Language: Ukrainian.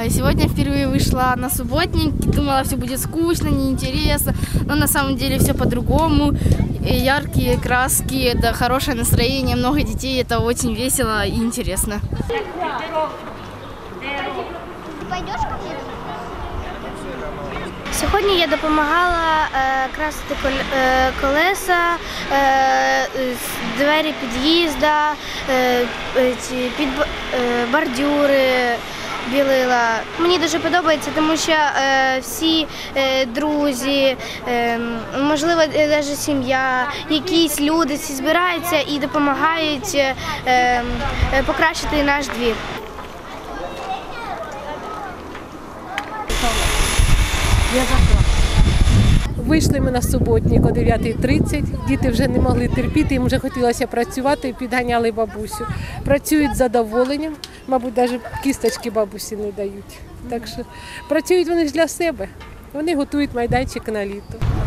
Сегодня впервые вышла на субботник, думала, все будет скучно, неинтересно, но на самом деле все по-другому. Яркие краски, это хорошее настроение, много детей, это очень весело и интересно. Сьогодні я допомагала красити колеса, двері під'їзду, бордюри білила. Мені дуже подобається, тому що всі друзі, можливо, навіть сім'я, якісь люди всі збираються і допомагають покращити наш двір. Вийшли ми на суботник о 9:30, діти вже не могли терпіти, їм вже хотілося працювати, підганяли бабусю. Працюють з задоволенням, мабуть, навіть кісточки бабусі не дають. Так що працюють вони ж для себе, вони готують майданчик на літо.